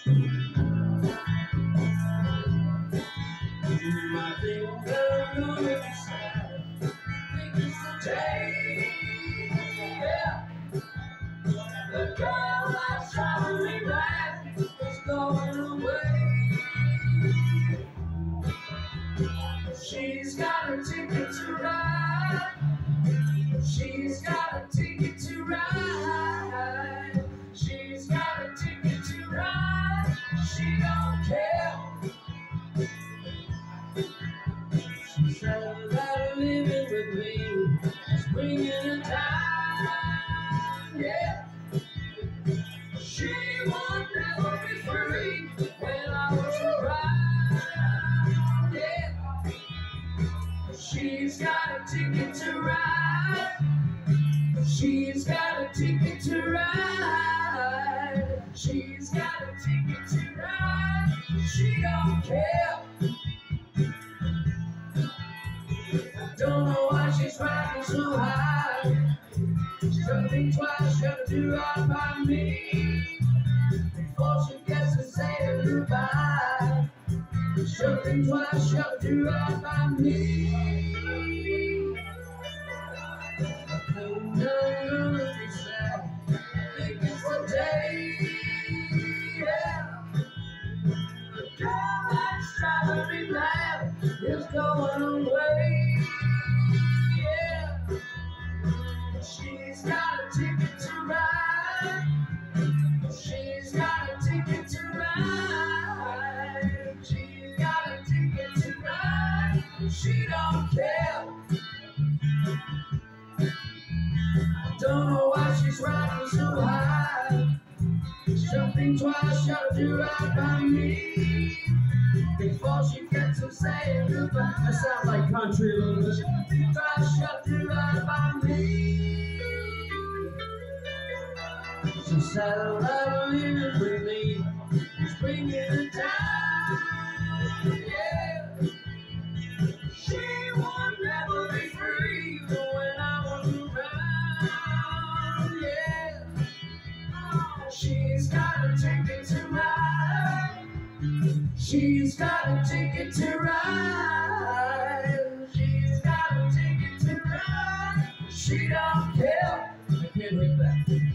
I think they're gonna be sad. Think it's the day, yeah. The girl that's driving me mad is going away. She's got a ticket to ride. She's got a ticket to ride. She's got a ticket to ride. She don't care. She said that living with me is bringing her down, yeah. She would never be free when I was around, yeah. She's got a ticket to ride. She's got a ticket to ride. She's got a ticket to ride. She don't care. Don't know why she's riding so high. She's gonna think twice, she's gonna do right by me before she gets to say goodbye. She's gonna think twice, she's gonna do right by me. I'm gonna be sad. I think it's the day, yeah. The girl that's driving me mad is going away. She's got a ticket to ride. She's got a ticket to ride. She's got a ticket to ride. She don't care. I don't know why she's riding so high. She's jumping twice, she'll do right by me before she gets to saying goodbye. I sound like country a little bit. Jumping twice, she'll do right by me. She said that living with me is bringing her down, yeah. She would never be free when I was around, yeah. She's got a ticket to ride. She's got a ticket to ride. She's got a ticket to ride. She don't care. I can't wait back.